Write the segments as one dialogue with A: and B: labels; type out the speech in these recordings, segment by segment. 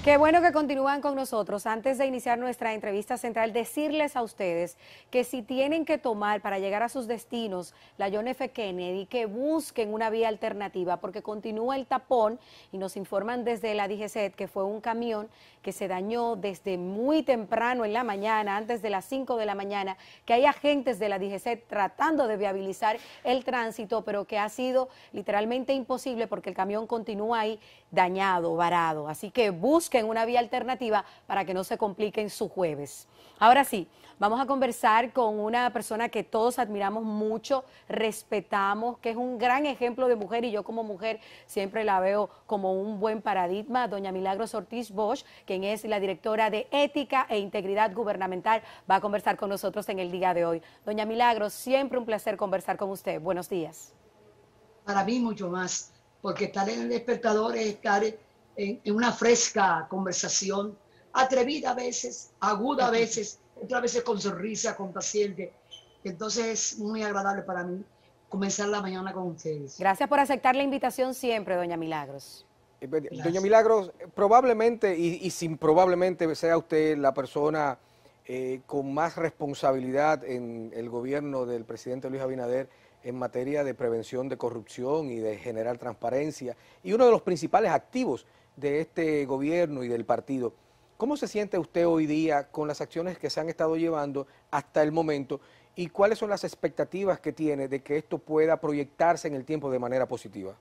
A: Qué bueno que continúan con nosotros. Antes de iniciar nuestra entrevista central, decirles a ustedes que si tienen que tomar para llegar a sus destinos la John F. Kennedy, que busquen una vía alternativa porque continúa el tapón y nos informan desde la DGCET que fue un camión que se dañó desde muy temprano en la mañana, antes de las 5 de la mañana, que hay agentes de la DGCET tratando de viabilizar el tránsito, pero que ha sido literalmente imposible porque el camión continúa ahí dañado, varado. Así que busquen una vía alternativa para que no se compliquen su jueves. Ahora sí, vamos a conversar con una persona que todos admiramos mucho, respetamos, que es un gran ejemplo de mujer y yo como mujer siempre la veo como un buen paradigma, doña Milagros Ortiz Bosch, quien es la directora de Ética e Integridad Gubernamental, va a conversar con nosotros en el día de hoy. Doña Milagros, siempre un placer conversar con usted. Buenos días.
B: Para mí mucho más, porque estar en el despertador es estar en una fresca conversación, atrevida a veces, aguda a veces, otras veces con sonrisa, con paciente. Entonces es muy agradable para mí comenzar la mañana con ustedes.
A: Gracias por aceptar la invitación siempre, doña Milagros.
C: Doña Milagros, probablemente y sin probablemente sea usted la persona con más responsabilidad en el gobierno del presidente Luis Abinader en materia de prevención de corrupción y de generar transparencia, y uno de los principales activos de este gobierno y del partido. ¿Cómo se siente usted hoy día con las acciones que se han estado llevando hasta el momento y cuáles son las expectativas que tiene de que esto pueda proyectarse en el tiempo de manera positiva?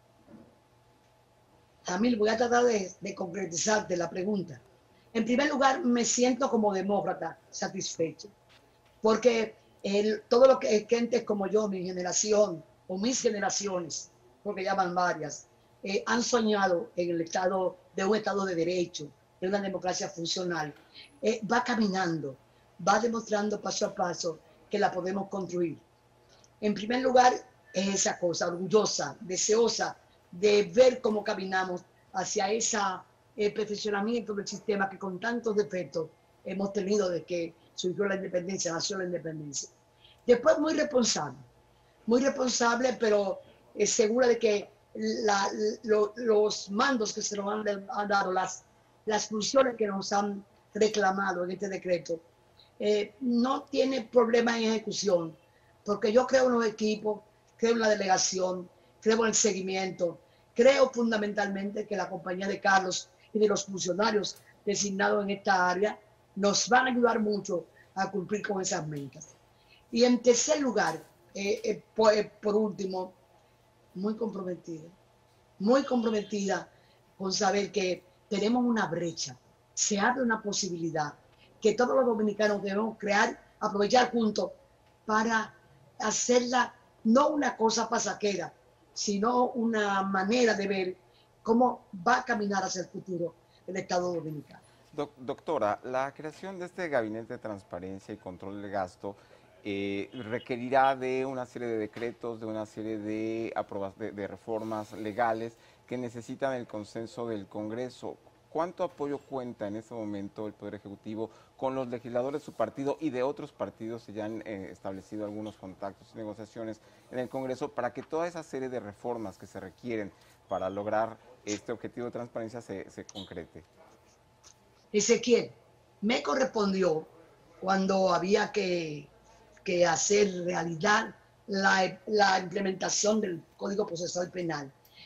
B: Jamil, voy a tratar de concretizarte la pregunta. En primer lugar, me siento como demócrata satisfecho, porque todo lo que gentes como yo, mi generación, o mis generaciones, porque llaman varias, han soñado en el estado de un estado de derecho, de una democracia funcional, va caminando, va demostrando paso a paso que la podemos construir. En primer lugar, es esa cosa, orgullosa, deseosa de ver cómo caminamos hacia ese perfeccionamiento del sistema que con tantos defectos hemos tenido desde que surgió la independencia, nació la independencia. Después muy responsable, pero segura de que los mandos que se nos han dado, las funciones que nos han reclamado en este decreto, no tiene problema en ejecución, porque yo creo en los equipos, creo en la delegación, creo en el seguimiento, creo fundamentalmente que la compañía de Carlos y de los funcionarios designados en esta área nos van a ayudar mucho a cumplir con esas metas. Y en tercer lugar, por último, muy comprometida con saber que tenemos una brecha, se abre una posibilidad que todos los dominicanos debemos crear, aprovechar juntos para hacerla no una cosa pasajera, sino una manera de ver cómo va a caminar hacia el futuro el Estado Dominicano.
D: Doctora, la creación de este Gabinete de Transparencia y Control del Gasto requerirá de una serie de decretos, de una serie de reformas legales que necesitan el consenso del Congreso. ¿Cuánto apoyo cuenta en este momento el Poder Ejecutivo con los legisladores de su partido y de otros partidos? Se ya han establecido algunos contactos y negociaciones en el Congreso para que toda esa serie de reformas que se requieren para lograr este objetivo de transparencia se concrete.
B: Ezequiel, me correspondió cuando había que hacer realidad la implementación del Código Procesal Penal,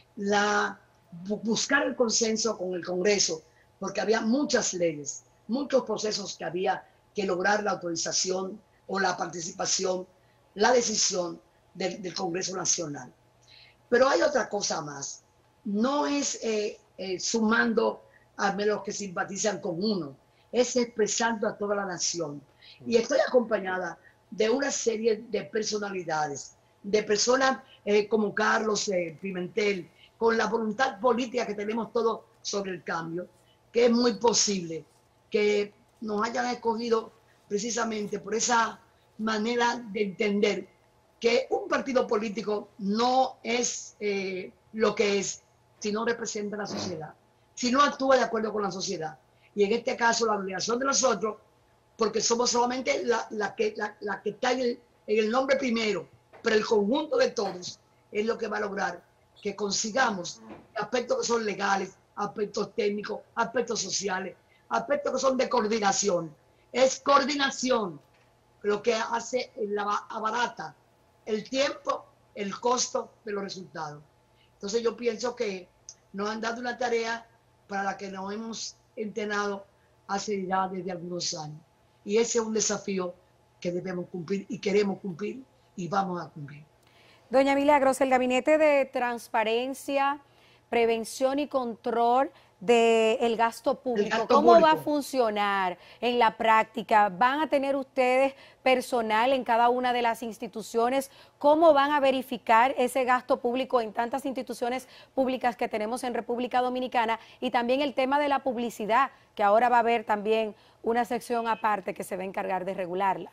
B: buscar el consenso con el Congreso, porque había muchas leyes, muchos procesos que había que lograr la autorización o la participación, la decisión del Congreso Nacional. Pero hay otra cosa más, no es sumando a los que simpatizan con uno, es expresando a toda la nación. Y estoy acompañada de una serie de personalidades, de personas como Carlos Pimentel, con la voluntad política que tenemos todos sobre el cambio, que es muy posible que nos hayan escogido precisamente por esa manera de entender que un partido político no es lo que es, si no representa a la sociedad, si no actúa de acuerdo con la sociedad. Y en este caso la obligación de nosotros, porque somos solamente la que está en el nombre primero, pero el conjunto de todos es lo que va a lograr que consigamos aspectos que son legales, aspectos técnicos, aspectos sociales, aspectos que son de coordinación. Es coordinación lo que hace abarata el tiempo, el costo de los resultados. Entonces yo pienso que nos han dado una tarea para la que nos hemos entrenado hace ya desde algunos años. Y ese es un desafío que debemos cumplir y queremos cumplir y vamos a cumplir.
A: Doña Milagros, el Gabinete de Transparencia, Prevención y Control del Gasto Público, ¿cómo va a funcionar en la práctica? ¿Van a tener ustedes personal en cada una de las instituciones? ¿Cómo van a verificar ese gasto público en tantas instituciones públicas que tenemos en República Dominicana? Y también el tema de la publicidad, que ahora va a haber también una sección aparte que se va a encargar de regularla.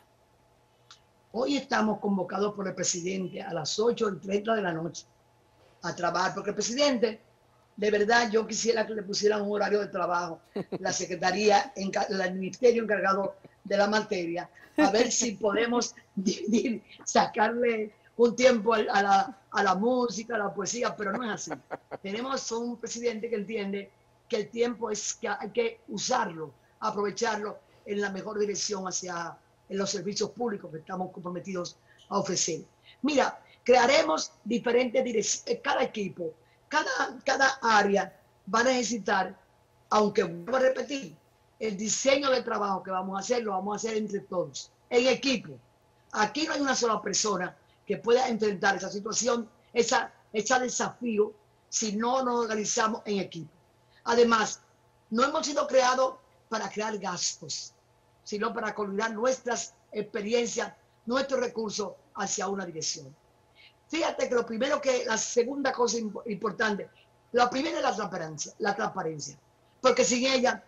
B: Hoy estamos convocados por el presidente a las 8:30 de la noche a trabajar, porque el presidente, de verdad, yo quisiera que le pusieran un horario de trabajo, la secretaría, el ministerio encargado de la materia, a ver si podemos dividir, sacarle un tiempo a la música, a la poesía, pero no es así. Tenemos un presidente que entiende que el tiempo es que hay que usarlo, aprovecharlo en la mejor dirección hacia los servicios públicos que estamos comprometidos a ofrecer. Mira, crearemos diferentes direcciones, cada equipo, cada área va a necesitar, aunque vuelvo a repetir, el diseño de trabajo que vamos a hacer, lo vamos a hacer entre todos, en equipo. Aquí no hay una sola persona que pueda enfrentar esa situación, ese desafío, si no nos organizamos en equipo. Además, no hemos sido creados para crear gastos, sino para coordinar nuestras experiencias, nuestros recursos hacia una dirección. Fíjate que la segunda cosa importante, la primera es la transparencia, porque sin ella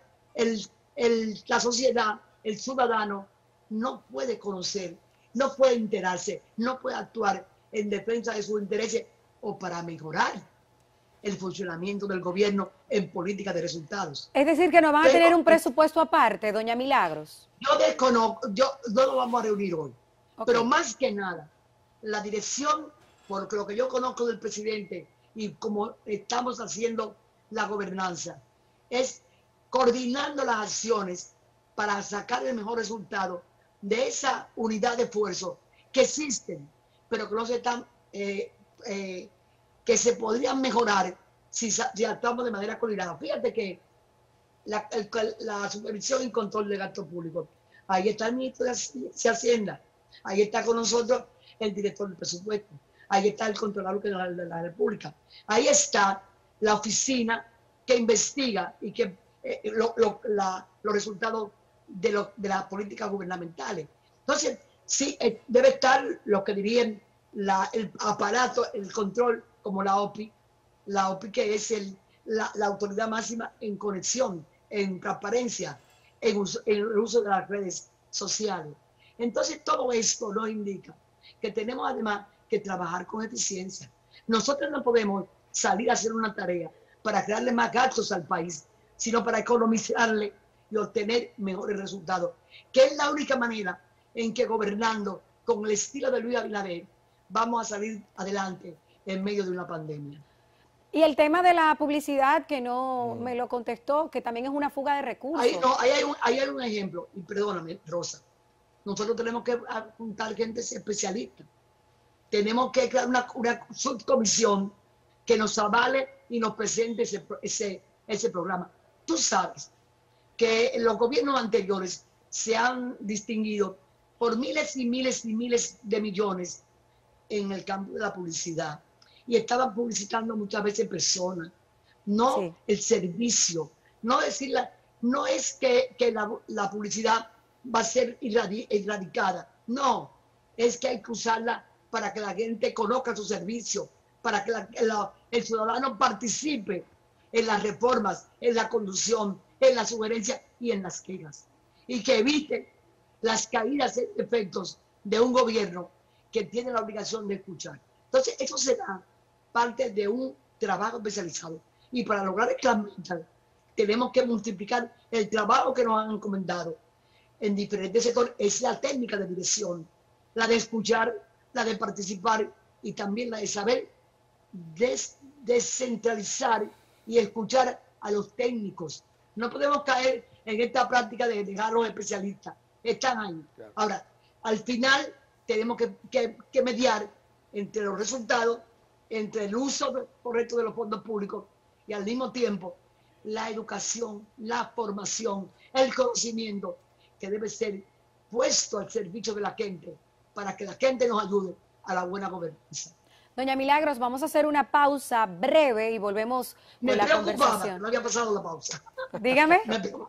B: la sociedad, el ciudadano, no puede conocer, no puede enterarse, no puede actuar en defensa de sus intereses o para mejorar el funcionamiento del gobierno en política de resultados.
A: Es decir, que no van a tener un presupuesto aparte, doña Milagros.
B: Yo desconozco, no lo vamos a reunir hoy, pero más que nada, la dirección, por lo que yo conozco del presidente y como estamos haciendo la gobernanza, es coordinando las acciones para sacar el mejor resultado de esa unidad de esfuerzo que existen, pero que no se están, que se podrían mejorar si actuamos de manera coordinada. Fíjate que la supervisión y control de gasto público, ahí está el ministro de Hacienda, ahí está con nosotros el director del presupuesto, ahí está el Contralor General de la República, ahí está la oficina que investiga y que los resultados de las políticas gubernamentales. Entonces, sí, debe estar lo que dirían el aparato, el control, como la OPI que es la autoridad máxima en conexión, en transparencia, en el uso de las redes sociales. Entonces, todo esto nos indica que tenemos además que trabajar con eficiencia. Nosotros no podemos salir a hacer una tarea para crearle más gastos al país, sino para economizarle y obtener mejores resultados, que es la única manera en que gobernando con el estilo de Luis Abinader vamos a salir adelante en medio de una pandemia.
A: Y el tema de la publicidad, que no me lo contestó, que también es una fuga de recursos.
B: Ahí hay un ejemplo, y perdóname, Rosa, nosotros tenemos que apuntar gente especialista. Tenemos que crear una subcomisión que nos avale y nos presente ese programa. Tú sabes que los gobiernos anteriores se han distinguido por miles y miles y miles de millones en el campo de la publicidad. Y estaban publicitando muchas veces personas, no el servicio. No es que la publicidad va a ser erradicada. No, es que hay que usarla para que la gente conozca su servicio, para que el ciudadano participe en las reformas, en la conducción, en las sugerencias y en las quejas. Y que evite las caídas en efectos de un gobierno que tiene la obligación de escuchar. Entonces, eso será parte de un trabajo especializado. Y para lograr el cambio mental, tenemos que multiplicar el trabajo que nos han encomendado en diferentes sectores. Es la técnica de dirección, la de escuchar, la de participar y también la de saber descentralizar y escuchar a los técnicos. No podemos caer en esta práctica de dejar a los especialistas. Están ahí.
C: Claro.
B: Ahora, al final tenemos que mediar entre los resultados, entre el uso correcto de los fondos públicos y al mismo tiempo la educación, la formación, el conocimiento que debe ser puesto al servicio de la gente para que la gente nos ayude a la buena gobernanza.
A: Doña Milagros, vamos a hacer una pausa breve y volvemos con la conversación.
B: No había pasado la pausa.
A: Dígame.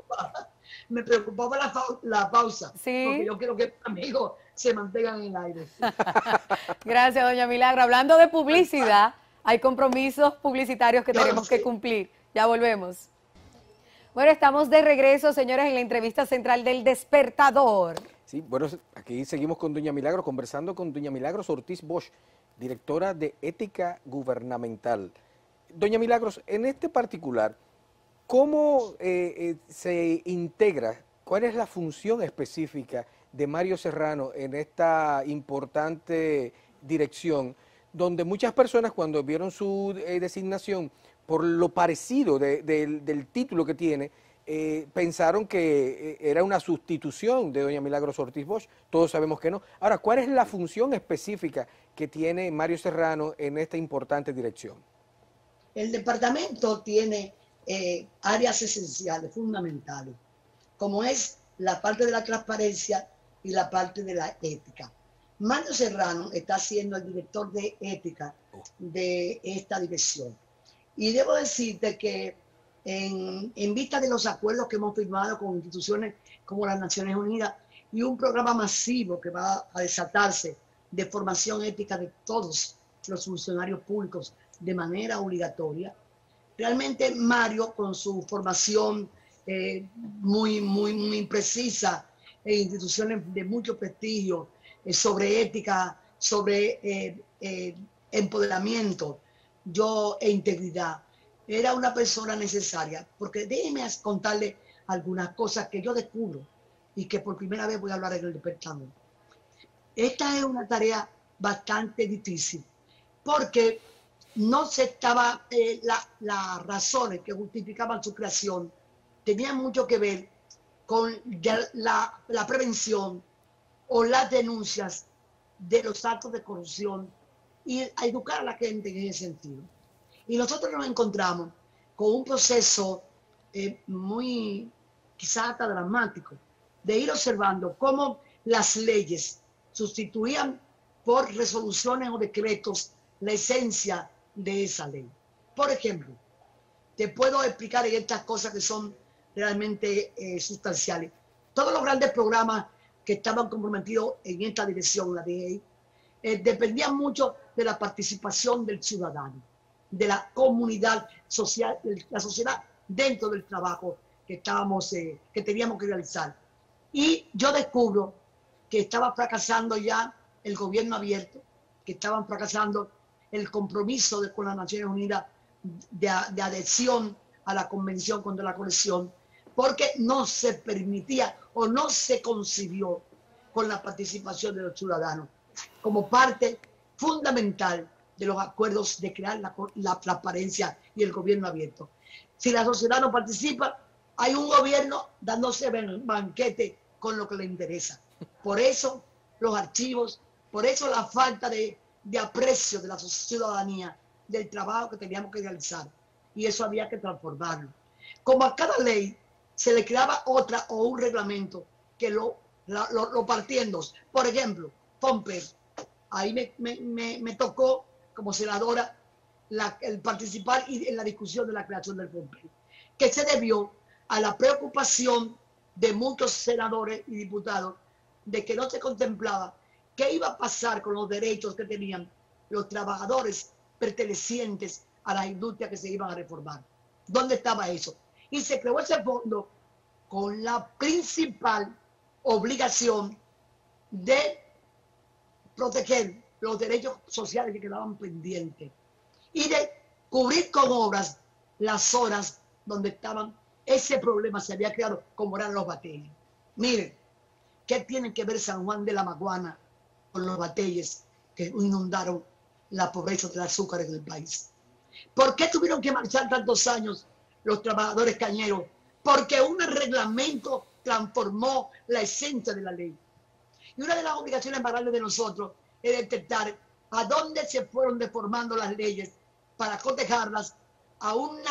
B: Me preocupaba la pausa,
A: Sí.
B: porque yo quiero que mis amigos se mantengan en el aire.
A: Gracias, doña Milagro. Hablando de publicidad, hay compromisos publicitarios que tenemos que cumplir. Ya volvemos. Bueno, estamos de regreso, señores, en la entrevista central del Despertador.
C: Sí, bueno, aquí seguimos con doña Milagros, conversando con doña Milagros Ortiz Bosch, directora de Ética Gubernamental. Doña Milagros, en este particular, ¿cómo se integra, cuál es la función específica de Mario Serrano en esta importante dirección, donde muchas personas cuando vieron su designación, por lo parecido del título que tiene, pensaron que era una sustitución de doña Milagros Ortiz Bosch? Todos sabemos que no. Ahora, ¿cuál es la función específica que tiene Mario Serrano en esta importante dirección?
B: El departamento tiene áreas esenciales, fundamentales, como es la parte de la transparencia y la parte de la ética. Mario Serrano está siendo el director de ética de esta dirección. Y debo decirte que en vista de los acuerdos que hemos firmado con instituciones como las Naciones Unidas y un programa masivo que va a desatarse de formación ética de todos los funcionarios públicos de manera obligatoria, realmente Mario, con su formación muy precisa en instituciones de mucho prestigio, sobre ética, sobre empoderamiento e integridad, era una persona necesaria, porque déjeme contarle algunas cosas que yo descubro y que por primera vez voy a hablar en el Despertador. Esta es una tarea bastante difícil, porque no se estaba, las razones que justificaban su creación tenían mucho que ver con la prevención o las denuncias de los actos de corrupción y a educar a la gente en ese sentido. Y nosotros nos encontramos con un proceso muy, quizás hasta dramático, de ir observando cómo las leyes sustituían por resoluciones o decretos la esencia de esa ley. Por ejemplo, te puedo explicar en estas cosas que son realmente sustanciales. Todos los grandes programas que estaban comprometidos en esta dirección, la DEI, dependían mucho de la participación del ciudadano, de la comunidad social, de la sociedad dentro del trabajo que teníamos que realizar. Y yo descubro que estaba fracasando ya el gobierno abierto, que estaban fracasando el compromiso con las Naciones Unidas de adhesión a la Convención contra la Corrupción, porque no se permitía o no se concibió con la participación de los ciudadanos como parte fundamental de los acuerdos de crear la transparencia y el gobierno abierto. Si la sociedad no participa, hay un gobierno dándose banquete con lo que le interesa. Por eso los archivos, por eso la falta de aprecio de la ciudadanía del trabajo que teníamos que realizar. Y eso había que transformarlo. Como a cada ley se le creaba otra o un reglamento que lo partiendo. Por ejemplo, FOMPER. Ahí me tocó como senadora el participar en la discusión de la creación del FOMPER, que se debió a la preocupación de muchos senadores y diputados de que no se contemplaba qué iba a pasar con los derechos que tenían los trabajadores pertenecientes a las industrias que se iban a reformar. ¿Dónde estaba eso? Y se creó ese fondo con la principal obligación de proteger los derechos sociales que quedaban pendientes y de cubrir con obras las zonas donde estaban ese problema se había creado, como eran los batalles. Miren, ¿qué tiene que ver San Juan de la Maguana con los batalles que inundaron la pobreza del azúcar en el país? ¿Por qué tuvieron que marchar tantos años los trabajadores cañeros, porque un reglamento transformó la esencia de la ley. Y una de las obligaciones más grandes de nosotros es detectar a dónde se fueron deformando las leyes para cotejarlas a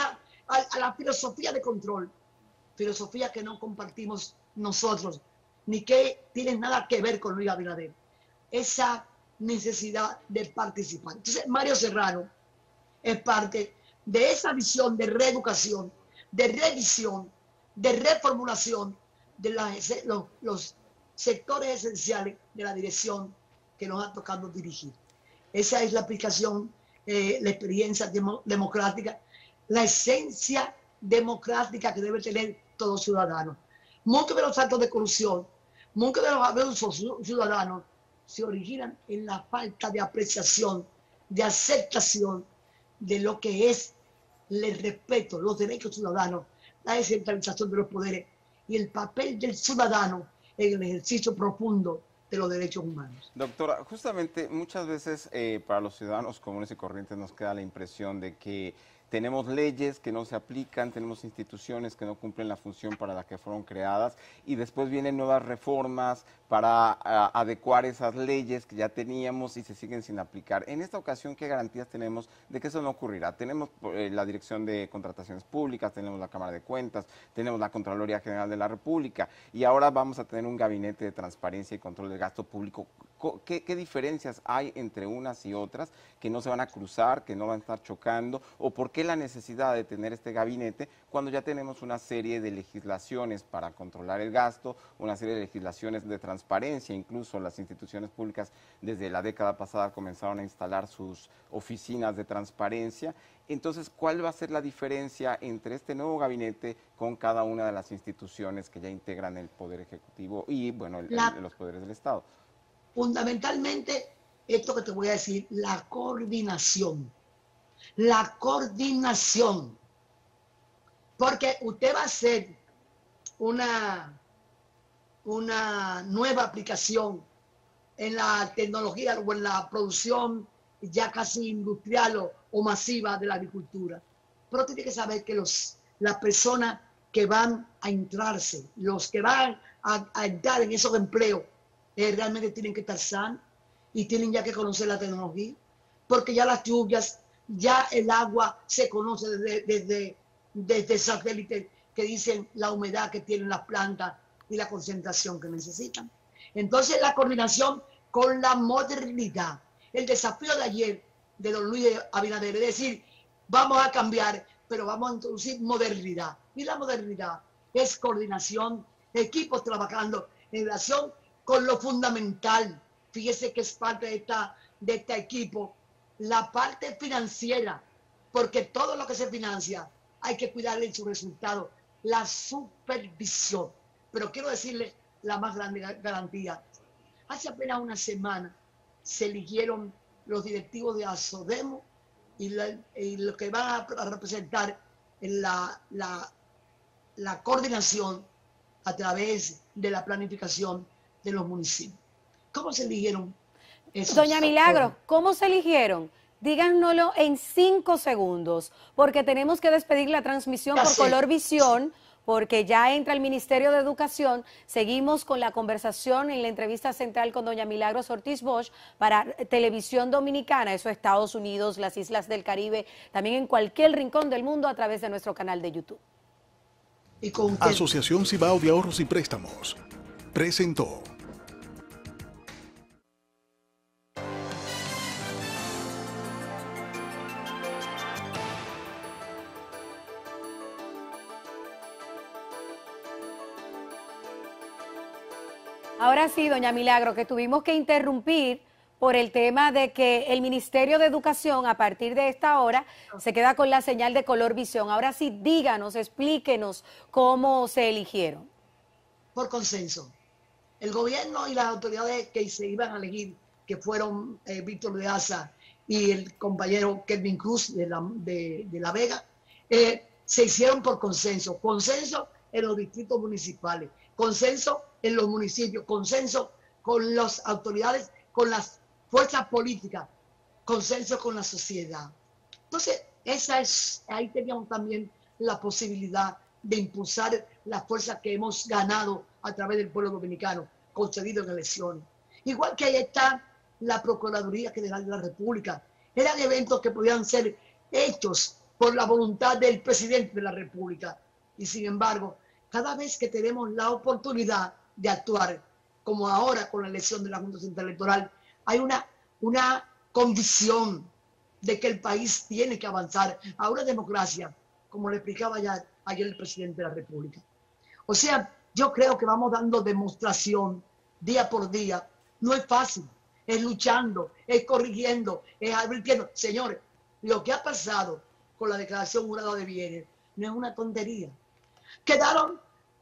B: la filosofía de control, filosofía que no compartimos nosotros, ni que tiene nada que ver con Luis Abinader. Esa necesidad de participar. Entonces, Mario Serrano es parte de esa visión de reeducación, de revisión, de reformulación de los sectores esenciales de la dirección que nos ha tocado dirigir. Esa es la aplicación, la experiencia democrática, la esencia democrática que debe tener todo ciudadano. Muchos de los actos de corrupción, muchos de los abusos ciudadanos se originan en la falta de apreciación, de aceptación de lo que es el respeto, los derechos ciudadanos, la descentralización de los poderes y el papel del ciudadano en el ejercicio profundo de los derechos humanos.
D: Doctora, justamente muchas veces para los ciudadanos comunes y corrientes nos queda la impresión de que tenemos leyes que no se aplican, tenemos instituciones que no cumplen la función para la que fueron creadas y después vienen nuevas reformas para adecuar esas leyes que ya teníamos y se siguen sin aplicar. En esta ocasión, ¿qué garantías tenemos de que eso no ocurrirá? Tenemos la Dirección de Contrataciones Públicas, tenemos la Cámara de Cuentas, tenemos la Contraloría General de la República y ahora vamos a tener un gabinete de transparencia y control del gasto público. ¿Qué diferencias hay entre unas y otras que no se van a cruzar, que no van a estar chocando? ¿O por qué la necesidad de tener este gabinete cuando ya tenemos una serie de legislaciones para controlar el gasto, una serie de legislaciones de transparencia? Incluso las instituciones públicas desde la década pasada comenzaron a instalar sus oficinas de transparencia. Entonces, ¿cuál va a ser la diferencia entre este nuevo gabinete con cada una de las instituciones que ya integran el Poder Ejecutivo y, bueno, los poderes del Estado?
B: Fundamentalmente, esto que te voy a decir, la coordinación. La coordinación. Porque usted va a hacer una nueva aplicación en la tecnología o en la producción ya casi industrial o masiva de la agricultura. Pero tiene que saber que las personas que van a entrarse, los que van a entrar en esos empleos, realmente tienen que estar sanos y tienen ya que conocer la tecnología, porque ya las lluvias, ya el agua se conoce desde satélites que dicen la humedad que tienen las plantas y la concentración que necesitan. Entonces la coordinación con la modernidad, el desafío de ayer de don Luis Abinader, es decir, vamos a cambiar, pero vamos a introducir modernidad. Y la modernidad es coordinación, equipos trabajando en relación con lo fundamental. Fíjese que es parte de este equipo, la parte financiera, porque todo lo que se financia hay que cuidarle su resultado, la supervisión. Pero quiero decirle la más grande garantía. Hace apenas una semana se eligieron los directivos de Asodemo y lo que van a representar en la coordinación a través de la planificación de los municipios. ¿Cómo se eligieron esos?
A: Doña Milagros, ¿cómo se eligieron? Díganoslo en 5 segundos, porque tenemos que despedir la transmisión por Colorvisión, porque ya entra el Ministerio de Educación. Seguimos con la conversación en la entrevista central con doña Milagros Ortiz Bosch para Televisión Dominicana, eso Estados Unidos, las Islas del Caribe, también en cualquier rincón del mundo a través de nuestro canal de YouTube.
E: Asociación Cibao de Ahorros y Préstamos presentó.
A: Ahora sí, doña Milagro, que tuvimos que interrumpir por el tema de que el Ministerio de Educación a partir de esta hora se queda con la señal de Colorvisión. Ahora sí, díganos, explíquenos cómo se eligieron.
B: Por consenso. El gobierno y las autoridades que se iban a elegir, que fueron Víctor de Asa y el compañero Kelvin Cruz de La Vega, se hicieron por consenso. Consenso en los distritos municipales, consenso en los municipios, consenso con las autoridades, con las fuerzas políticas, consenso con la sociedad. Entonces, ahí teníamos también la posibilidad de impulsar las fuerzas que hemos ganado a través del pueblo dominicano, concedido en elecciones. Igual que ahí está la Procuraduría General de la República. Eran eventos que podían ser hechos por la voluntad del presidente de la República. Y sin embargo, cada vez que tenemos la oportunidad de actuar, como ahora con la elección de la Junta Central Electoral, hay una convicción de que el país tiene que avanzar a una democracia, como le explicaba ayer el presidente de la República. O sea, yo creo que vamos dando demostración día por día. No es fácil, es luchando, es corrigiendo, es advirtiendo. Señores, lo que ha pasado con la declaración jurada de bienes no es una tontería. Quedaron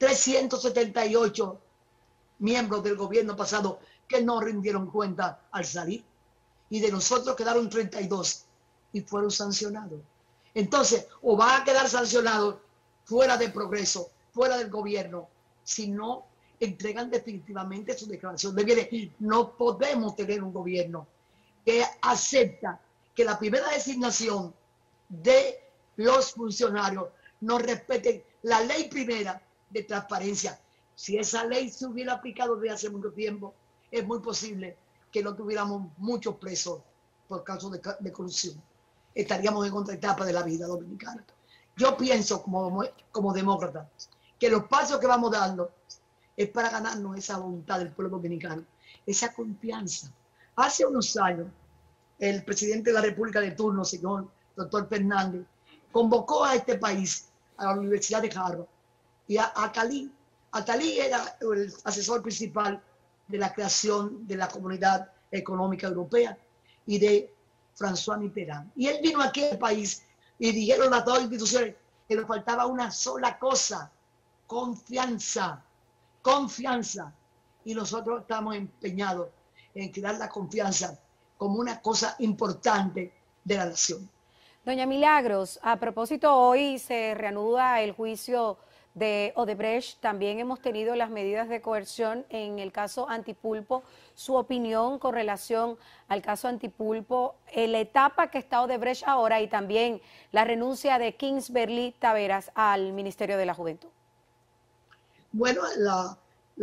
B: 378 miembros del gobierno pasado que no rindieron cuenta al salir. Y de nosotros quedaron 32 y fueron sancionados. Entonces, o van a quedar sancionados fuera de progreso, fuera del gobierno, si no entregan definitivamente su declaración de bienes. No podemos tener un gobierno que acepta que la primera designación de los funcionarios no respete la ley primera de transparencia. Si esa ley se hubiera aplicado desde hace mucho tiempo, es muy posible que no tuviéramos muchos presos por casos de corrupción. Estaríamos en otra etapa de la vida dominicana. Yo pienso como demócrata que los pasos que vamos dando es para ganarnos esa voluntad del pueblo dominicano, esa confianza. Hace unos años, el presidente de la República de turno, señor doctor Fernández, convocó a este país, a la Universidad de Harvard, y a Attali. Attali era el asesor principal de la creación de la Comunidad Económica Europea y de François Mitterrand. Y él vino aquí al país y dijeron a todas las instituciones que nos faltaba una sola cosa: confianza. Confianza. Y nosotros estamos empeñados en crear la confianza como una cosa importante de la nación.
A: Doña Milagros, a propósito, hoy se reanuda el juicio de Odebrecht. También hemos tenido las medidas de coerción en el caso Antipulpo. Su opinión con relación al caso Antipulpo, en la etapa que está Odebrecht ahora, y también la renuncia de Kingsbury Taveras al Ministerio de la Juventud.
B: Bueno, la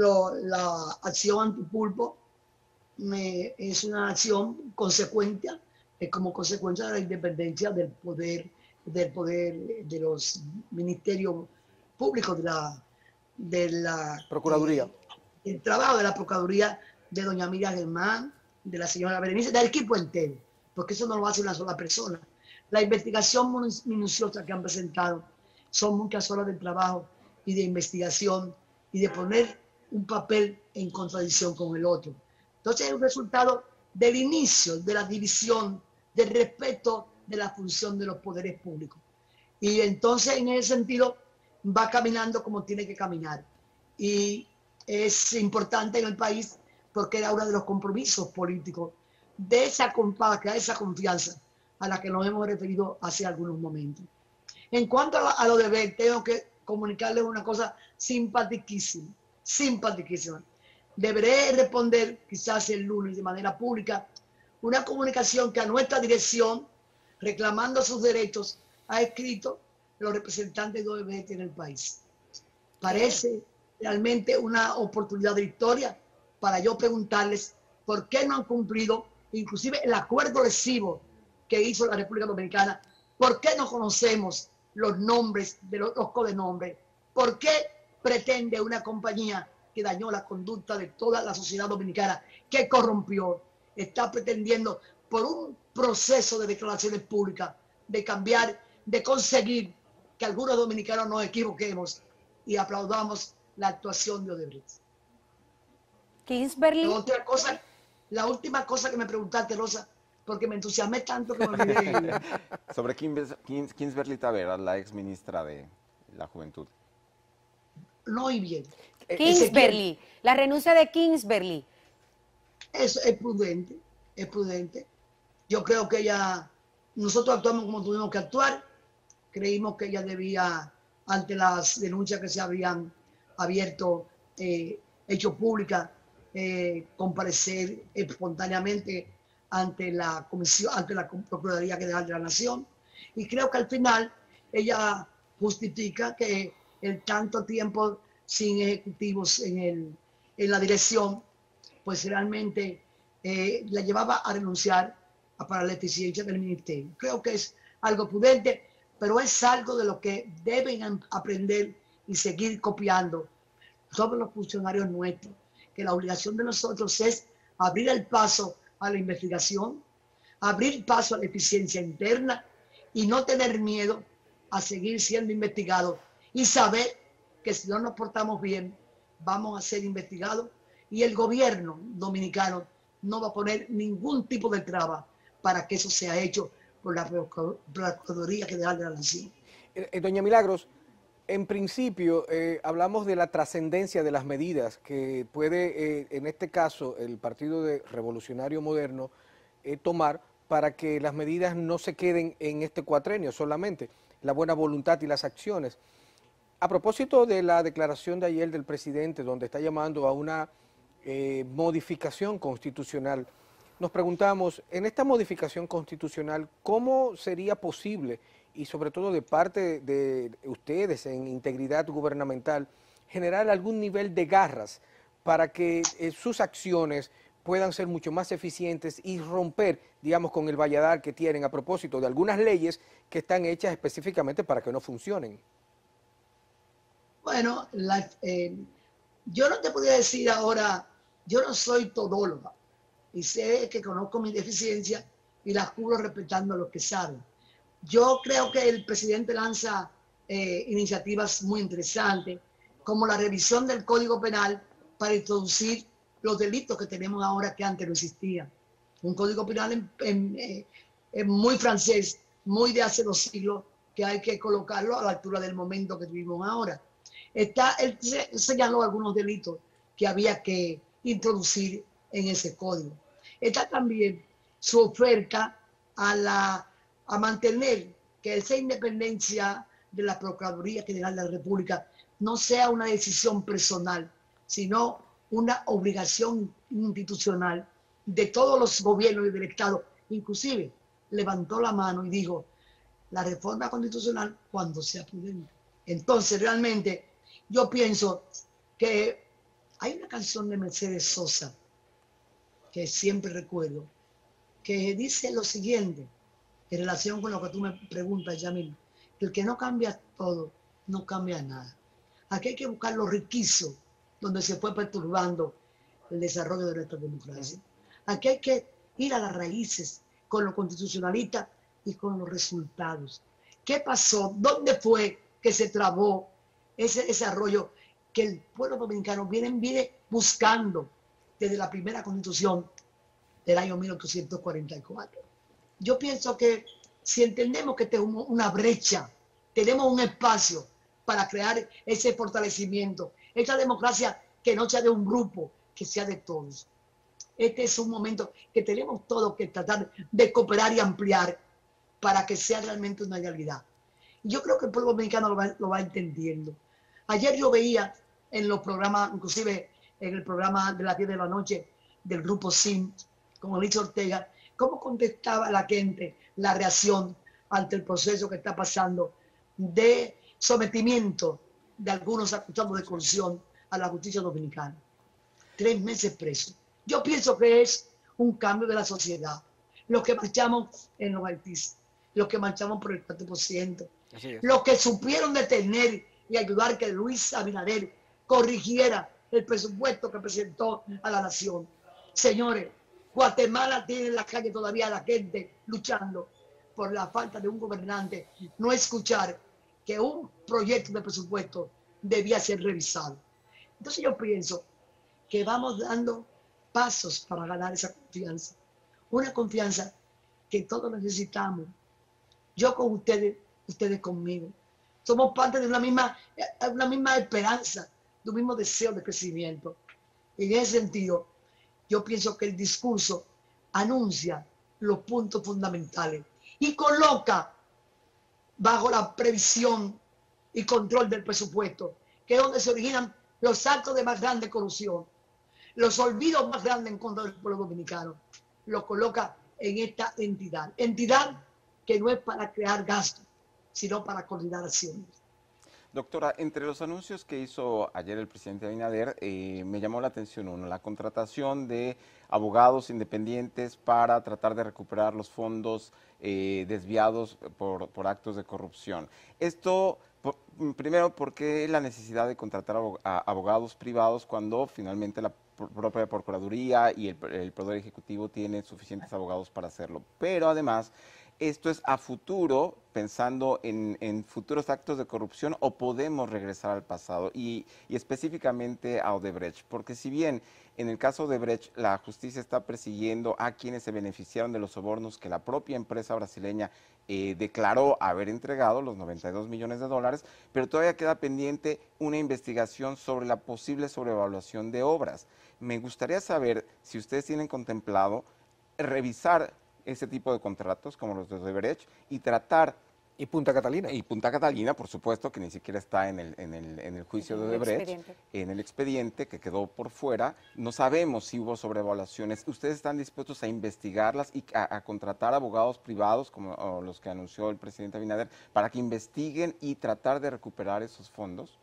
B: acción Antipulpo es una acción consecuente, como consecuencia de la independencia del poder de los ministerios públicos, de la
C: Procuraduría.
B: El trabajo de la Procuraduría de doña Miriam Germán, de la señora Berenice, del equipo entero, porque eso no lo hace una sola persona. La investigación minuciosa que han presentado son muchas horas de trabajo y de investigación y de poner un papel en contradicción con el otro. Entonces es un resultado del inicio de la división, del respeto de la función de los poderes públicos. Y entonces en ese sentido va caminando como tiene que caminar. Y es importante en el país porque era uno de los compromisos políticos de esa compacta, esa confianza a la que nos hemos referido hace algunos momentos. En cuanto a lo de ver, tengo que comunicarles una cosa simpaticísima, simpaticísima. Deberé responder quizás el lunes de manera pública una comunicación que a nuestra dirección, reclamando sus derechos, ha escrito los representantes de OMS en el país. Parece realmente una oportunidad de historia para yo preguntarles por qué no han cumplido inclusive el acuerdo lesivo que hizo la República Dominicana, por qué no conocemos los nombres de los codenombres, por qué pretende una compañía que dañó la conducta de toda la sociedad dominicana, que corrompió, está pretendiendo por un proceso de declaraciones públicas de cambiar, de conseguir que algunos dominicanos nos equivoquemos y aplaudamos la actuación de Odebrecht.
A: Kingsbury.
B: Otra cosa, la última cosa que me preguntaste, Rosa, porque me entusiasmé tanto que me olvidé.
D: Sobre Kingsbury Taveras, la ex ministra de la Juventud.
B: No oí bien.
A: Kingsbury, la renuncia de Kingsbury.
B: Es prudente, es prudente. Yo creo que nosotros actuamos como tuvimos que actuar. Creímos que ella debía, ante las denuncias que se habían abierto, hecho públicas, comparecer espontáneamente ante la comisión, ante la Procuraduría General de la Nación. Y creo que al final ella justifica que el tanto tiempo sin ejecutivos en la dirección, pues realmente la llevaba a renunciar para la eficiencia del ministerio. Creo que es algo prudente, pero es algo de lo que deben aprender y seguir copiando todos los funcionarios nuestros, que la obligación de nosotros es abrir el paso a la investigación, abrir paso a la eficiencia interna y no tener miedo a seguir siendo investigados y saber que si no nos portamos bien, vamos a ser investigados y el gobierno dominicano no va a poner ningún tipo de traba para que eso sea hecho por la Procuraduría General de la Nación.
C: Doña Milagros, en principio hablamos de la trascendencia de las medidas que puede, en este caso, el Partido Revolucionario Moderno tomar para que las medidas no se queden en este cuatrenio solamente, la buena voluntad y las acciones. A propósito de la declaración de ayer del presidente, donde está llamando a una modificación constitucional, nos preguntamos, en esta modificación constitucional, ¿cómo sería posible, y sobre todo de parte de ustedes en integridad gubernamental, generar algún nivel de garras para que sus acciones puedan ser mucho más eficientes y romper, digamos, con el valladar que tienen a propósito de algunas leyes que están hechas específicamente para que no funcionen?
B: Bueno, yo no te podría decir ahora, yo no soy todóloga y sé que conozco mi deficiencia y las cubro respetando a los que saben. Yo creo que el presidente lanza iniciativas muy interesantes, como la revisión del Código Penal para introducir los delitos que tenemos ahora que antes no existían. Un Código Penal muy francés, muy de hace 2 siglos, que hay que colocarlo a la altura del momento que vivimos ahora. Él señaló algunos delitos que había que introducir en ese código. Está también su oferta a mantener que esa independencia de la Procuraduría General de la República no sea una decisión personal, sino una obligación institucional de todos los gobiernos y del Estado. Inclusive levantó la mano y dijo, la reforma constitucional cuando sea prudente. Entonces, realmente, yo pienso que hay una canción de Mercedes Sosa que siempre recuerdo, que dice lo siguiente, en relación con lo que tú me preguntas, Yamil, que el que no cambia todo, no cambia nada. Aquí hay que buscar lo riquísimo, donde se fue perturbando el desarrollo de nuestra democracia. Aquí hay que ir a las raíces con los constitucionalistas y con los resultados. ¿Qué pasó? ¿Dónde fue que se trabó ese desarrollo que el pueblo dominicano viene buscando desde la primera constitución del año 1844? Yo pienso que si entendemos que tenemos una brecha, tenemos un espacio para crear ese fortalecimiento, esa democracia que no sea de un grupo, que sea de todos. Este es un momento que tenemos todos que tratar de cooperar y ampliar para que sea realmente una realidad. Yo creo que el pueblo dominicano lo va entendiendo. Ayer yo veía en los programas, inclusive en el programa de las 10 de la noche del grupo SIM, con Alicia Ortega, cómo contestaba la gente la reacción ante el proceso que está pasando de sometimiento de algunos acusados de corrupción a la justicia dominicana. 3 meses presos. Yo pienso que es un cambio de la sociedad. Los que marchamos en los Haitis, los que marchamos por el 4%, los que supieron detener y ayudar que Luis Abinader corrigiera el presupuesto que presentó a la nación. Señores, Guatemala tiene en la calle todavía a la gente luchando por la falta de un gobernante, no escuchar que un proyecto de presupuesto debía ser revisado. Entonces yo pienso que vamos dando pasos para ganar esa confianza, una confianza que todos necesitamos. Yo con ustedes, ustedes conmigo. Somos parte de una misma esperanza, de un mismo deseo de crecimiento. En ese sentido, yo pienso que el discurso anuncia los puntos fundamentales y coloca bajo la previsión y control del presupuesto, que es donde se originan los actos de más grande corrupción, los olvidos más grandes en contra del pueblo dominicano. Lo coloca en esta entidad que no es para crear gastos, sino para coordinar acciones.
D: Doctora, entre los anuncios que hizo ayer el presidente Abinader, me llamó la atención uno, la contratación de abogados independientes para tratar de recuperar los fondos desviados por actos de corrupción. Esto, primero, ¿por qué la necesidad de contratar a abogados privados cuando finalmente la propia Procuraduría y el Poder Ejecutivo tiene suficientes abogados para hacerlo? Pero además, ¿esto es a futuro, pensando en futuros actos de corrupción, o podemos regresar al pasado? Y específicamente a Odebrecht, porque si bien en el caso de Odebrecht la justicia está persiguiendo a quienes se beneficiaron de los sobornos que la propia empresa brasileña declaró haber entregado, los 92 millones de dólares, pero todavía queda pendiente una investigación sobre la posible sobrevaluación de obras. Me gustaría saber si ustedes tienen contemplado revisar ese tipo de contratos como los de Odebrecht y tratar...
C: Y Punta Catalina.
D: Y Punta Catalina, por supuesto, que ni siquiera está en el juicio de Odebrecht, en el expediente que quedó por fuera. No sabemos si hubo sobrevaluaciones. ¿Ustedes están dispuestos a investigarlas y a contratar abogados privados, como los que anunció el presidente Abinader, para que investiguen y tratar de recuperar esos fondos?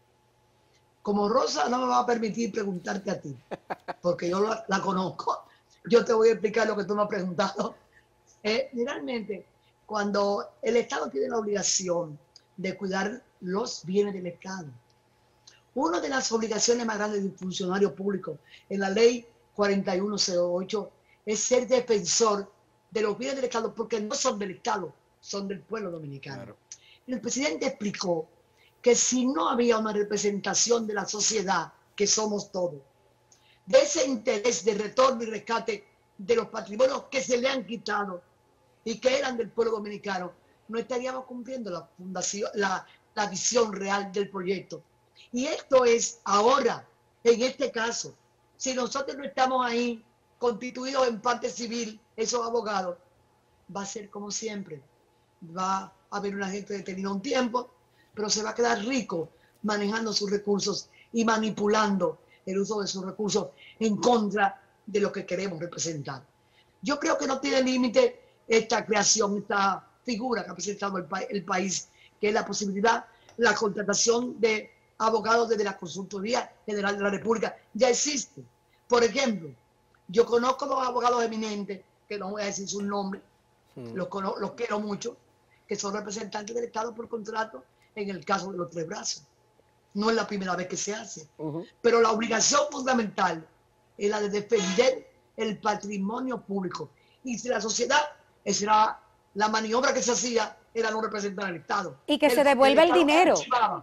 B: Como Rosa no me va a permitir preguntarte a ti, porque yo la conozco, yo te voy a explicar lo que tú me has preguntado. Generalmente, cuando el Estado tiene la obligación de cuidar los bienes del Estado, una de las obligaciones más grandes de un funcionario público en la ley 4108 es ser defensor de los bienes del Estado, porque no son del Estado, son del pueblo dominicano. Claro. El presidente explicó que si no había una representación de la sociedad, que somos todos, de ese interés de retorno y rescate de los patrimonios que se le han quitado y que eran del pueblo dominicano, no estaríamos cumpliendo la visión real del proyecto. Y esto es ahora, en este caso, si nosotros no estamos ahí constituidos en parte civil, esos abogados, va a ser como siempre. Va a haber una gente detenida un tiempo, pero se va a quedar rico manejando sus recursos y manipulando el uso de sus recursos en contra de lo que queremos representar. Yo creo que no tiene límite esta creación, esta figura que ha presentado el país, que es la posibilidad, la contratación de abogados desde la Consultoría General de la República. Ya existe. Por ejemplo, yo conozco dos abogados eminentes, que no voy a decir sus nombres, los quiero mucho, que son representantes del Estado por contrato en el caso de los Tres Brazos. No es la primera vez que se hace. Pero la obligación fundamental es la de defender el patrimonio público. Y si la sociedad, esa era la maniobra que se hacía, era no representar al Estado.
A: Y que se devuelva el dinero.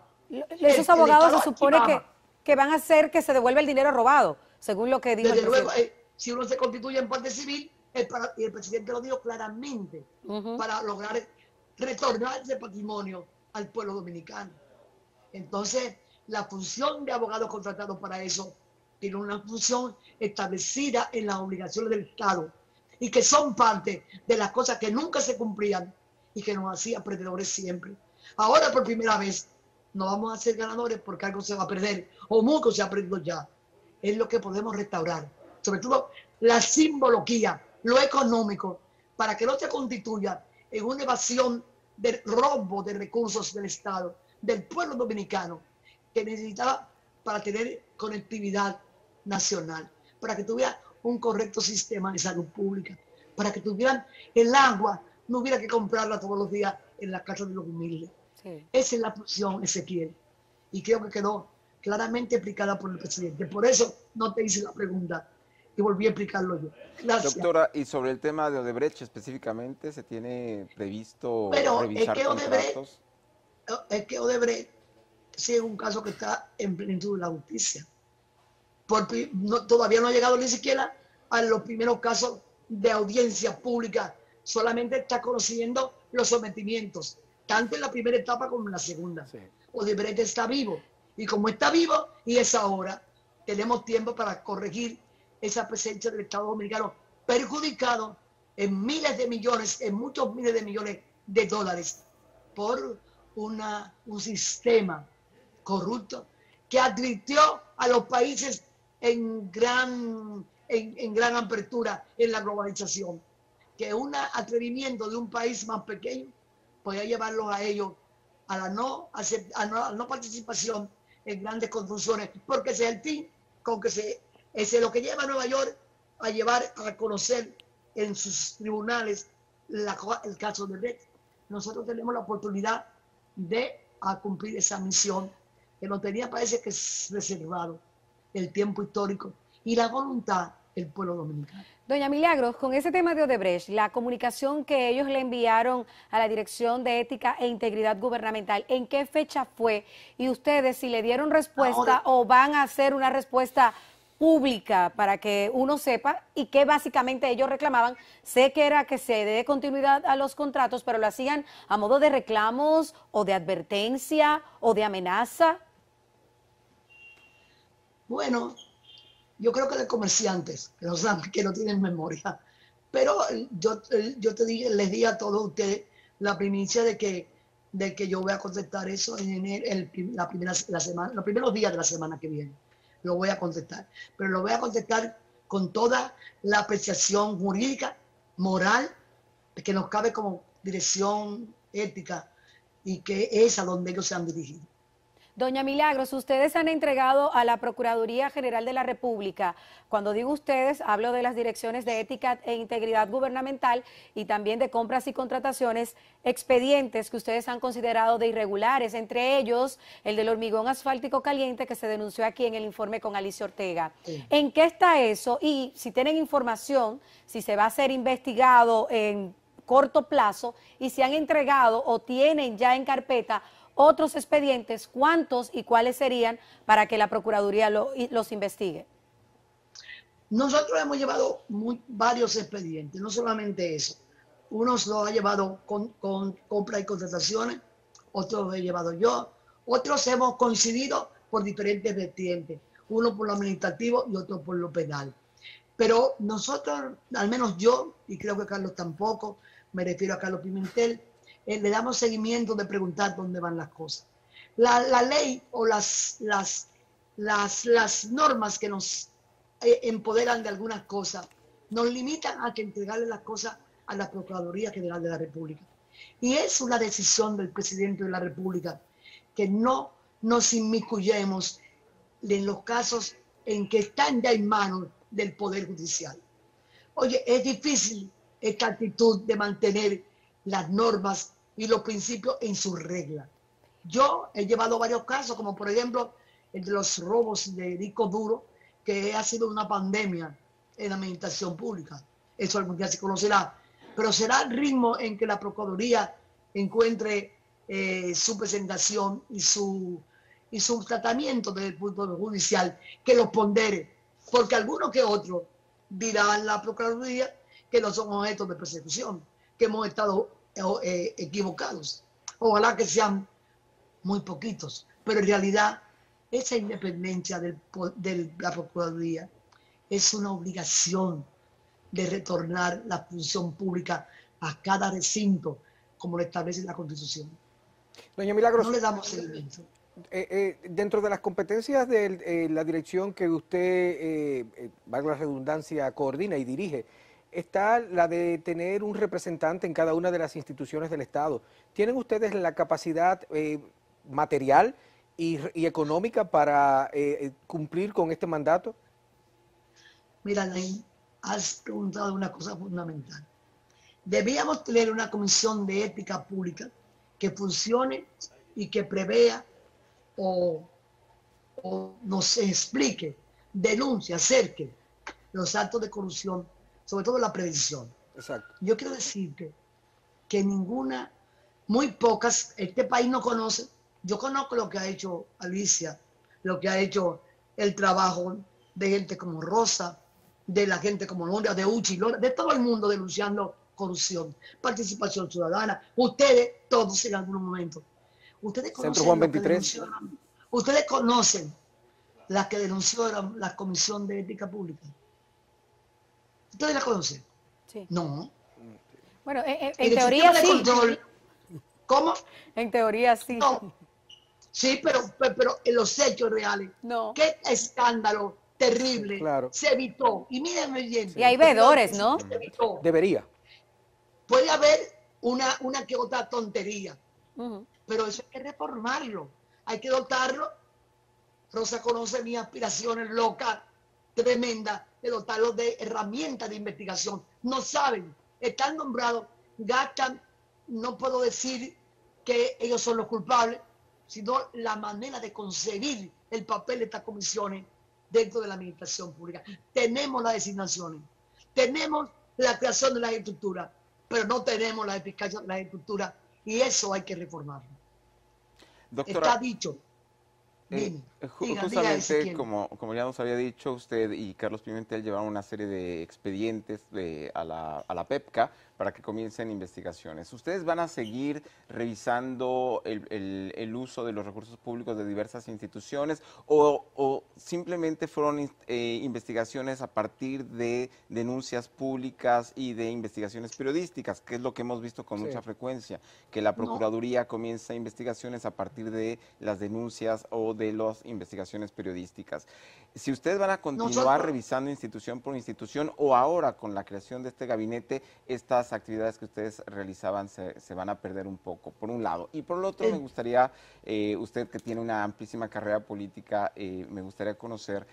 A: Esos abogados se supone que van a hacer que se devuelva el dinero robado, según lo que dijo el presidente.
B: Desde luego, si uno se constituye en parte civil, y el presidente lo dijo claramente, para lograr retornar ese patrimonio al pueblo dominicano. Entonces, la función de abogados contratados para eso tiene una función establecida en las obligaciones del Estado y que son parte de las cosas que nunca se cumplían y que nos hacía perdedores siempre. Ahora, por primera vez, no vamos a ser ganadores porque algo se va a perder o mucho se ha perdido ya. Es lo que podemos restaurar. Sobre todo la simbología, lo económico, para que no se constituya en una evasión del robo de recursos del Estado, del pueblo dominicano, que necesitaba para tener conectividad nacional, para que tuviera un correcto sistema de salud pública, para que tuvieran el agua, no hubiera que comprarla todos los días en la casa de los humildes. Sí. Esa es la función, Ezequiel, y creo que quedó claramente explicada por el presidente. Por eso no te hice la pregunta y volví a explicarlo yo. Gracias.
D: Doctora, y sobre el tema de Odebrecht específicamente, ¿se tiene previsto revisar contratos?
B: Es que Odebrecht sí es un caso que está en plenitud de la justicia. Todavía no ha llegado ni siquiera a los primeros casos de audiencia pública, solamente está conociendo los sometimientos, tanto en la primera etapa como en la segunda. Sí. Odebrecht está vivo, y como está vivo y es ahora, tenemos tiempo para corregir esa presencia del Estado dominicano perjudicado en miles de millones, en muchos miles de millones de dólares por un sistema corrupto que advirtió a los países en gran apertura en la globalización, que un atrevimiento de un país más pequeño podía llevarlos a ellos a no participación en grandes construcciones, porque ese es el fin, con que ese es lo que lleva a Nueva York a llevar a conocer en sus tribunales el caso de Brecht. Nosotros tenemos la oportunidad de cumplir esa misión que nos tenía, parece que es reservado el tiempo histórico y la voluntad del pueblo dominicano.
A: Doña Milagros, con ese tema de Odebrecht, la comunicación que ellos le enviaron a la Dirección de Ética e Integridad Gubernamental, ¿en qué fecha fue? Y ustedes, si le dieron respuesta o van a hacer una respuesta pública para que uno sepa y qué básicamente ellos reclamaban. Sé que era que se dé continuidad a los contratos, pero lo hacían a modo de reclamos o de advertencia o de amenaza.
B: Bueno, yo creo que de comerciantes, que no tienen memoria. Pero yo les di a todos ustedes la primicia de que yo voy a contestar eso en los primeros días de la semana que viene. Lo voy a contestar. Pero lo voy a contestar con toda la apreciación jurídica, moral, que nos cabe como dirección ética y que es a donde ellos se han dirigido.
A: Doña Milagros, ustedes han entregado a la Procuraduría General de la República, cuando digo ustedes, hablo de las direcciones de ética e integridad gubernamental y también de compras y contrataciones, expedientes que ustedes han considerado de irregulares, entre ellos el del hormigón asfáltico caliente que se denunció aquí en el informe con Alicia Ortega. Sí. ¿En qué está eso? Y si tienen información, si se va a ser investigado en corto plazo y si han entregado o tienen ya en carpeta otros expedientes, ¿cuántos y cuáles serían para que la Procuraduría los investigue?
B: Nosotros hemos llevado varios expedientes, no solamente eso. Unos los ha llevado con compras y contrataciones, otros los he llevado yo, otros hemos coincidido por diferentes vertientes, uno por lo administrativo y otro por lo penal. Pero nosotros, al menos yo, y creo que Carlos tampoco, me refiero a Carlos Pimentel, le damos seguimiento de preguntar dónde van las cosas. La ley o las normas que nos empoderan de algunas cosas nos limitan a que entregarle las cosas a la Procuraduría General de la República. Y es una decisión del presidente de la República que no nos inmiscuyamos en los casos en que están ya en manos del Poder Judicial. Oye, es difícil esta actitud de mantener las normas y los principios en sus reglas. Yo he llevado varios casos, como por ejemplo el de los robos de discos duros, que ha sido una pandemia en la administración pública. Eso algún día se conocerá. Pero será el ritmo en que la Procuraduría encuentre su presentación y su tratamiento desde el punto de vista judicial que los pondere. Porque algunos que otros dirán la Procuraduría que no son objetos de persecución, que hemos estado equivocados. Ojalá que sean muy poquitos, pero en realidad esa independencia de la Procuraduría es una obligación de retornar la función pública a cada recinto, como lo establece la Constitución.
C: Doña Milagros,
B: no le damos seguimiento.
C: Dentro de las competencias de la dirección que usted, valga la redundancia, coordina y dirige, está la de tener un representante en cada una de las instituciones del Estado. ¿Tienen ustedes la capacidad material y económica para cumplir con este mandato?
B: Mira, Nain, has preguntado una cosa fundamental. Debíamos tener una comisión de ética pública que funcione y que prevea o nos explique, denuncie, acerque los actos de corrupción, sobre todo la prevención.
C: Exacto.
B: Yo quiero decirte que muy pocas, este país no conoce. Yo conozco lo que ha hecho Alicia, lo que ha hecho el trabajo de gente como Rosa, de la gente como Londra, de Uchi, de todo el mundo denunciando corrupción, participación ciudadana. Ustedes, todos en algún momento. Ustedes conocen
C: Centro Juan 23.
B: Ustedes conocen las que denunciaron la Comisión de Ética Pública. ¿Ustedes la conocen?
A: Sí.
B: No.
A: Bueno, en teoría sí.
B: Control, ¿cómo?
A: En teoría sí.
B: No. Sí, pero en los hechos reales.
A: No.
B: Qué escándalo terrible.
C: Claro.
B: Se evitó. Y mírenme bien.
A: Y hay veedores, ¿no?
B: Se evitó.
C: Debería.
B: Puede haber una que otra tontería, Pero eso hay que reformarlo, hay que dotarlo. Rosa conoce mis aspiraciones locas, tremendas, de dotarlos de herramientas de investigación. No saben, están nombrados, gastan, no puedo decir que ellos son los culpables, sino la manera de concebir el papel de estas comisiones dentro de la administración pública. Tenemos las designaciones, tenemos la creación de las estructuras, pero no tenemos la eficacia de las estructuras, y eso hay que reformarlo.
D: Doctora,
B: está dicho.
D: Justamente, como ya nos había dicho, usted y Carlos Pimentel llevaron una serie de expedientes a la PEPCA para que comiencen investigaciones. ¿Ustedes van a seguir revisando el uso de los recursos públicos de diversas instituciones o simplemente fueron investigaciones a partir de denuncias públicas y de investigaciones periodísticas, que es lo que hemos visto con mucha frecuencia, que la Procuraduría comienza investigaciones a partir de las denuncias o de las investigaciones periodísticas? Si ustedes van a continuar revisando institución por institución o ahora con la creación de este gabinete, estas actividades que ustedes realizaban se van a perder un poco, por un lado. Y por el otro, me gustaría, usted que tiene una amplísima carrera política, me gustaría conocer,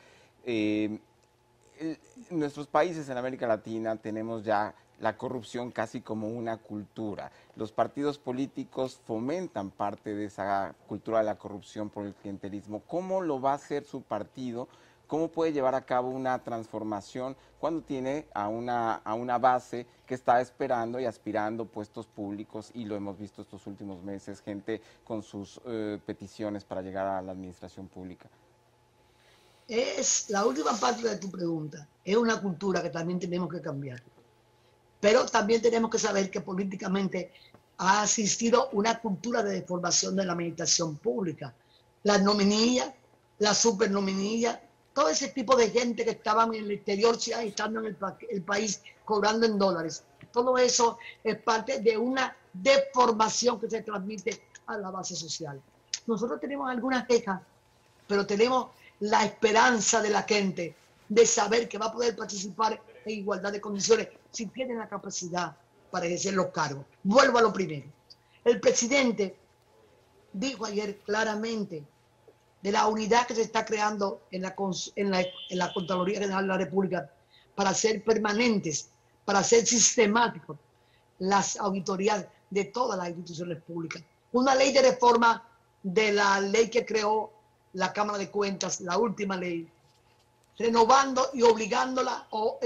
D: nuestros países en América Latina tenemos ya la corrupción casi como una cultura. Los partidos políticos fomentan parte de esa cultura de la corrupción por el clientelismo. ¿Cómo lo va a hacer su partido? ¿Cómo puede llevar a cabo una transformación cuando tiene a una base que está esperando y aspirando puestos públicos? Y lo hemos visto estos últimos meses, gente con sus peticiones para llegar a la administración pública.
B: Es la última parte de tu pregunta. Es una cultura que también tenemos que cambiar. Pero también tenemos que saber que políticamente ha existido una cultura de deformación de la administración pública. Las nominillas, las supernominillas, todo ese tipo de gente que estaban en el exterior, estando en el país, cobrando en dólares. Todo eso es parte de una deformación que se transmite a la base social. Nosotros tenemos algunas quejas, pero tenemos la esperanza de la gente de saber que va a poder participar en igualdad de condiciones si tienen la capacidad para ejercer los cargos. Vuelvo a lo primero. El presidente dijo ayer claramente de la unidad que se está creando en la Contraloría General de la República para ser permanentes, para ser sistemáticos las auditorías de todas las instituciones públicas. Una ley de reforma de la ley que creó la Cámara de Cuentas, la última ley, renovando y obligándola,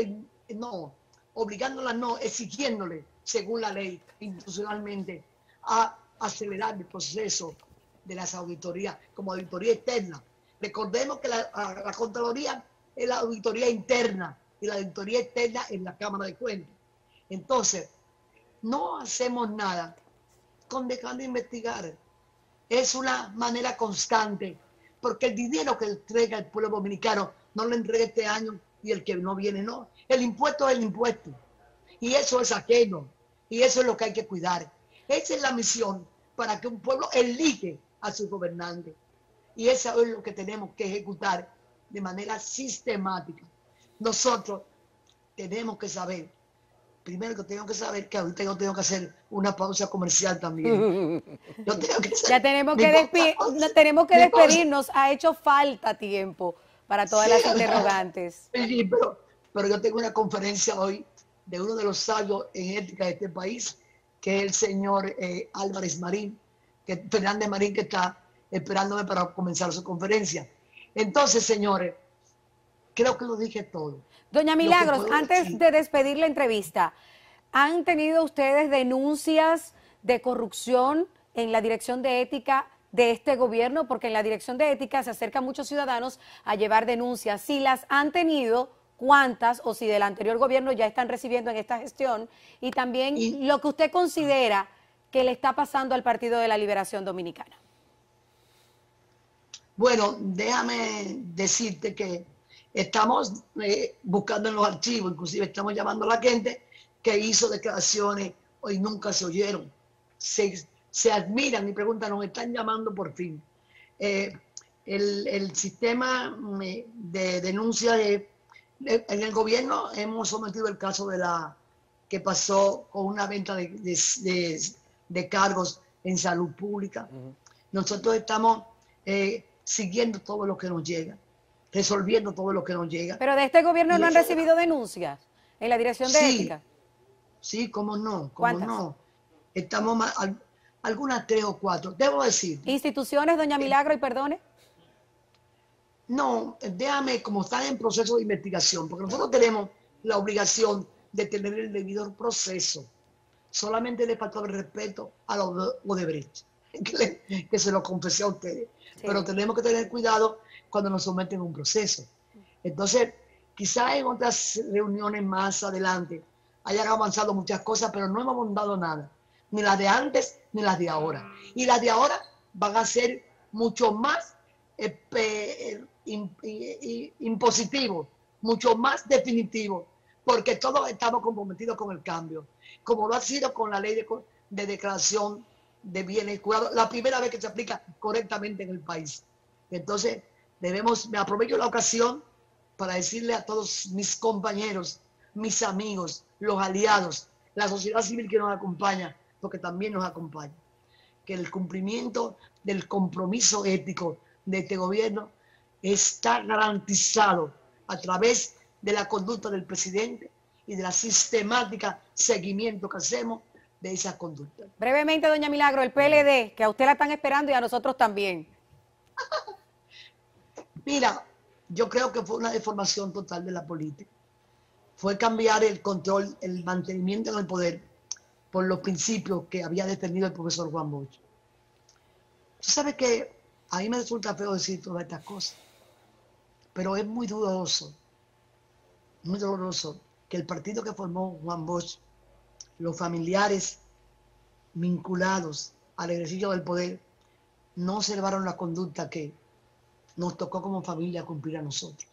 B: exigiéndole, según la ley, institucionalmente, a acelerar el proceso de las auditorías como auditoría externa. Recordemos que la Contraloría es la auditoría interna y la auditoría externa es la Cámara de Cuentas. Entonces, no hacemos nada con dejar de investigar. Es una manera constante, porque el dinero que entrega el pueblo dominicano no lo entrega este año y el que no viene no. El impuesto es el impuesto. Y eso es ajeno. Y eso es lo que hay que cuidar. Esa es la misión para que un pueblo elige a su gobernante. Y eso es lo que tenemos que ejecutar de manera sistemática. Nosotros tenemos que saber, primero que tengo que saber que ahorita yo tengo que hacer una pausa comercial también. Yo tengo que
A: ya tenemos que despedirnos. Ha hecho falta tiempo para todas las interrogantes.
B: Sí, pero yo tengo una conferencia hoy de uno de los sabios en ética de este país, que es el señor Álvarez Marín, Fernández Marín, que está esperándome para comenzar su conferencia. Entonces, señores, creo que lo dije todo.
A: Doña Milagros, antes de despedir la entrevista, ¿han tenido ustedes denuncias de corrupción en la Dirección de Ética de este gobierno? Porque en la Dirección de Ética se acercan muchos ciudadanos a llevar denuncias. Si las han tenido, ¿cuántas? O si del anterior gobierno ya están recibiendo en esta gestión. Y también lo que usted considera que le está pasando al Partido de la Liberación Dominicana.
B: Bueno, déjame decirte que estamos buscando en los archivos, inclusive estamos llamando a la gente que hizo declaraciones y nunca se oyeron. Se admiran y preguntan, nos están llamando por fin. El sistema de denuncia en el gobierno hemos sometido el caso de que pasó con una venta de cargos en salud pública. Nosotros estamos siguiendo todo lo que nos llega, resolviendo todo lo que nos llega.
A: Pero de este gobierno
B: Y
A: no han
B: eso-
A: recibido denuncias en la Dirección de
B: Sí.
A: Ética.
B: Sí, cómo no, cómo
A: ¿Cuántas?
B: no. Estamos algunas 3 o 4. Debo decir,
A: Instituciones, doña Milagro, y perdone.
B: no, déjame, como están en proceso de investigación, porque nosotros tenemos la obligación de tener el debido proceso. Solamente le faltó el respeto a los de Odebrecht, que se lo confesé a ustedes.
A: Sí.
B: Pero tenemos que tener cuidado cuando nos someten a un proceso. Entonces, quizás en otras reuniones más adelante hayan avanzado muchas cosas, pero no hemos abundado nada. Ni las de antes, ni las de ahora. Y las de ahora van a ser mucho más impositivos, mucho más definitivos, porque todos estamos comprometidos con el cambio, como lo ha sido con la ley de declaración de bienes curados, la primera vez que se aplica correctamente en el país. Entonces, me aprovecho la ocasión para decirle a todos mis compañeros, mis amigos, los aliados, la sociedad civil que nos acompaña, porque también nos acompaña, que el cumplimiento del compromiso ético de este gobierno está garantizado a través de la conducta del presidente y de la sistemática seguimiento que hacemos de esa conducta.
A: Brevemente, doña Milagro, el PLD, que a usted la están esperando y a nosotros también.
B: Mira, yo creo que fue una deformación total de la política. Fue cambiar el control, el mantenimiento en el poder por los principios que había defendido el profesor Juan Bosch. Tú sabes que a mí me resulta feo decir todas estas cosas, pero es muy doloroso que el partido que formó Juan Bosch, los familiares vinculados al ejercicio del poder, no observaron la conducta que nos tocó como familia cumplir a nosotros.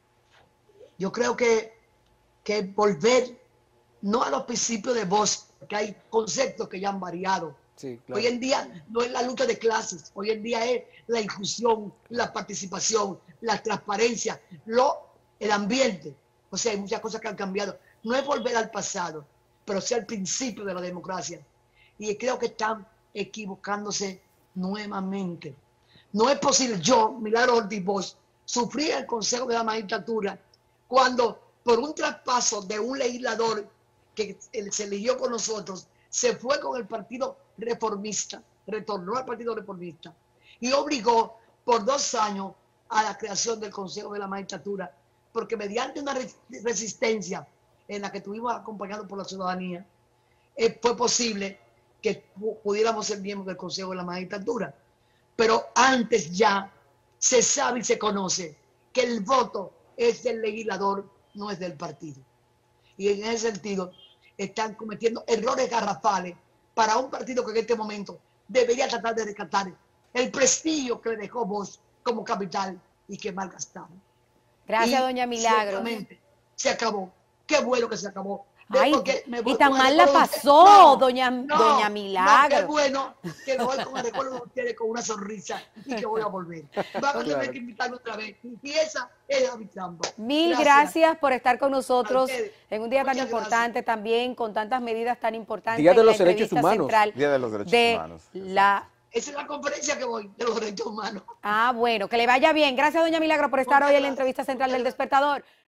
B: Yo creo que volver no a los principios de Bosch, porque hay conceptos que ya han variado.
C: Sí, claro.
B: Hoy en día no es la lucha de clases, hoy en día es la inclusión, la participación, la transparencia, el ambiente. O sea, hay muchas cosas que han cambiado. No es volver al pasado, pero sí al principio de la democracia. Y creo que están equivocándose nuevamente. No es posible yo, Milagro Ortiz Bosch, sufrir el Consejo de la Magistratura cuando por un traspaso de un legislador que se eligió con nosotros, se fue con el Partido Reformista, retornó al Partido Reformista y obligó por 2 años a la creación del Consejo de la Magistratura, porque mediante una resistencia en la que estuvimos acompañados por la ciudadanía, fue posible que pudiéramos ser miembros del Consejo de la Magistratura. Pero antes ya se sabe y se conoce que el voto es del legislador, no es del partido. Y en ese sentido están cometiendo errores garrafales para un partido que en este momento debería tratar de rescatar el prestigio que le dejó Bosch como capital y que malgastaron.
A: Gracias,
B: Y
A: doña Milagro.
B: ciertamente se acabó. Qué bueno que se acabó.
A: Ay,
B: Porque me voy
A: y tan
B: con el
A: mal la
B: recuerdo de
A: pasó,
B: ustedes.
A: doña
B: No,
A: Milagro.
B: qué bueno que me voy con el recuerdo de ustedes con una sonrisa y que voy a volver. Van a tener que invitarme otra vez. Y esa es mi trampa.
A: Mil gracias por estar con nosotros
B: A ustedes.
A: en un día tan
B: Muchas
A: importante también, con tantas medidas tan importantes.
C: Día de
A: en
C: los
A: la
C: Derechos
A: entrevista
C: Humanos.
A: central
D: Día de los Derechos
A: de
D: Humanos.
A: la...
B: Esa es la conferencia que voy de los derechos humanos.
A: Ah, bueno, que le vaya bien. Gracias, doña Milagro, por estar
B: Muchas
A: hoy en la
B: gracias.
A: entrevista central
B: Muchas
A: del
B: gracias.
A: Despertador.